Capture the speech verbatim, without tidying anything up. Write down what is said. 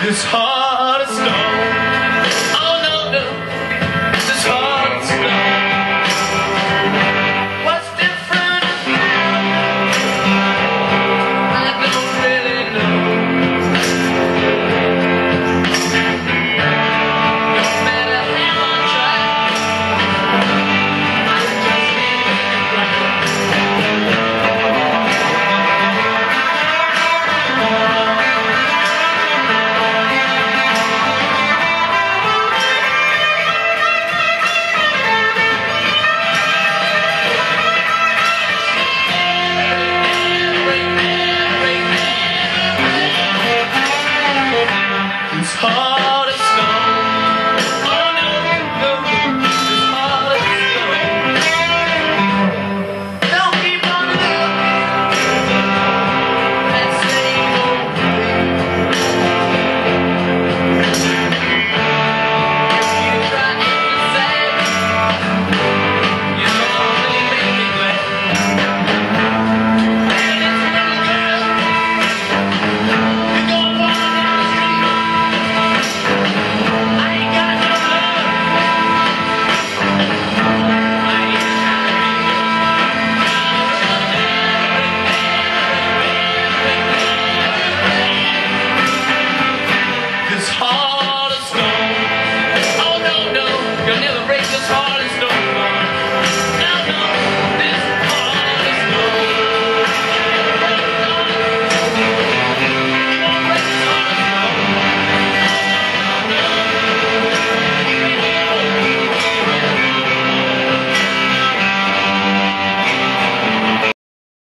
This heart of stone. Oh no, no, this heart of stone. What's different now? I don't really know. No matter how I try, I just can't make it right. This heart of stone. Oh no, no, no, this heart of stone. Don't keep on looking that same old way. If you try to say you only make me glad. And it's a little girl, you go walking down the street. I ain't got no love. I ain't this heart of stone. Oh no, no, you'll never break this heart.